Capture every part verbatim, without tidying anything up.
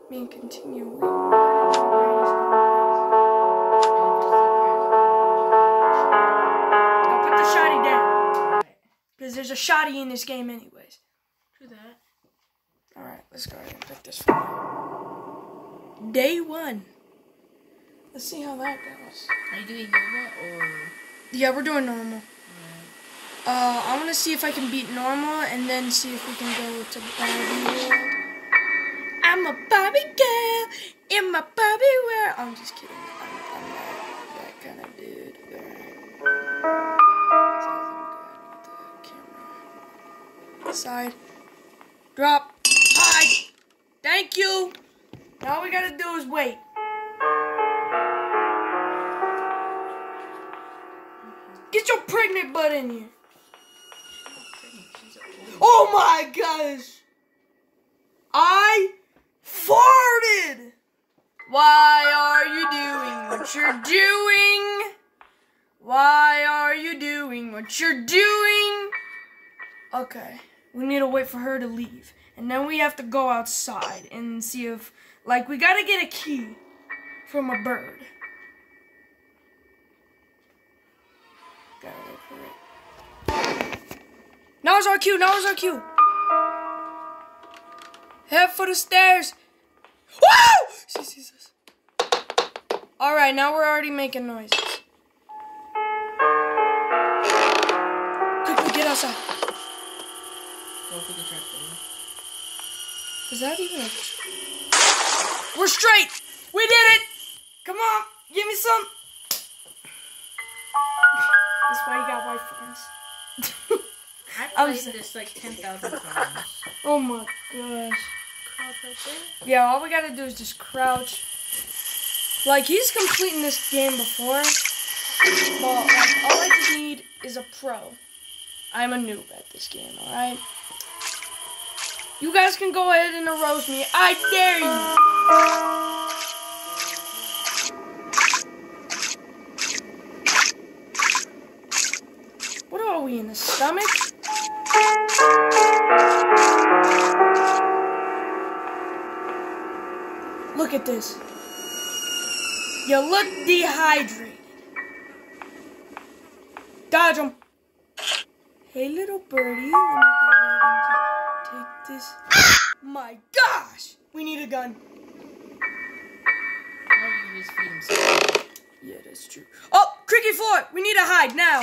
me continue. Wait, now put the shotty down. Because there's a shotty in this game anyways. Do that. Alright, let's go ahead and pick this one. Day one. Let's see how that goes. Are you doing normal or? Yeah, we're doing normal. Alright. Uh, I want to see if I can beat normal and then see if we can go to Barbie World. I'm a Barbie girl in my Barbie world. I'm just kidding. I'm, I'm not that kind of dude. Alright. So I think I need the camera. Side. Drop. Hide. Thank you. Now all we gotta do is wait. Get your pregnant butt in here. Oh my gosh. I farted. Why are you doing what you're doing? Why are you doing what you're doing? Okay. We need to wait for her to leave. And then we have to go outside and see if, like, we gotta get a key from a bird. Gotta wait for it. Now is our cue, now is our cue. Head for the stairs. Woo! She sees us. Alright, now we're already making noises. Quickly, get outside. Go for the trap door. Is that even a... We're straight! We did it! Come on, give me some. That's why you got white friends. I played this like ten thousand times. Oh my gosh. Crouch right there? Yeah, all we gotta do is just crouch. Like, he's completing this game before. But, like, all I just need is a pro. I'm a noob at this game, alright? You guys can go ahead and roast me. I dare you. What are we, in the stomach? Look at this. You look dehydrated. Dodge him. Hey, little birdie. Let me go ahead and just take this. My gosh! We need a gun. Or you can just feed himself. Yeah, that's true. Oh, creaky floor. We need to hide now.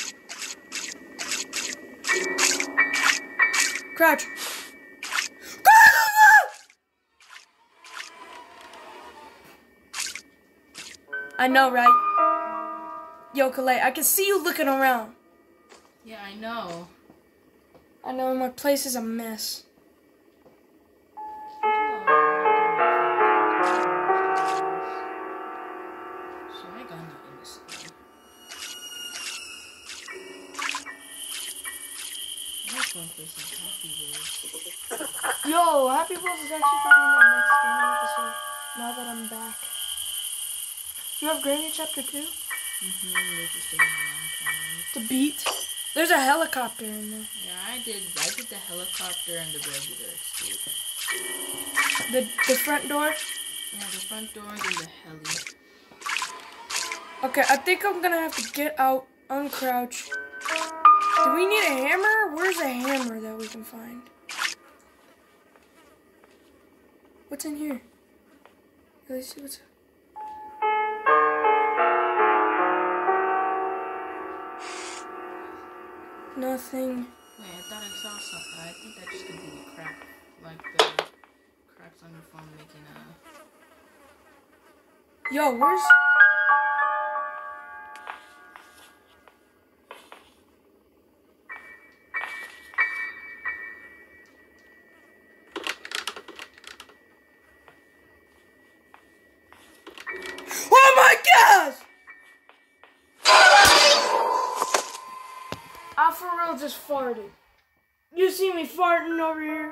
Crouch. I know, right? Yo, Kalei, I can see you looking around. Yeah, I know. I know, my place is a mess. So I got nothing to say. I was going to play some Happy Wheels. Yo, Happy Wheels is actually coming in the next gaming episode. Now that I'm back. You have Granny Chapter two? Mm-hmm, they're just taking a long time. The beat? There's a helicopter in there. Yeah, I did. I did the helicopter and the regular escape. The the front door? Yeah, the front door and the heli. Okay, I think I'm gonna have to get out, uncrouch. Do we need a hammer? Where's a hammer that we can find? What's in here? Let's see what's... Nothing. Wait, I thought I saw something. I think that just could be the crack. Like the cracks on your phone making a... Yo, where's... Oh my gosh! I for real just farted. You see me farting over here?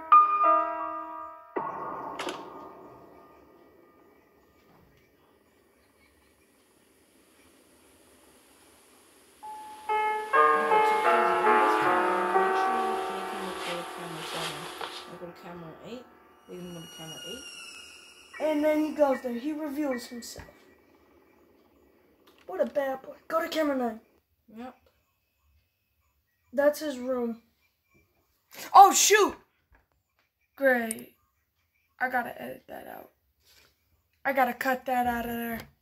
Camera eight. They can go to camera eight. And then he goes there. He reveals himself. What a bad boy. Go to camera nine. Yep. That's his room. Oh, shoot! Great. I gotta edit that out. I gotta cut that out of there.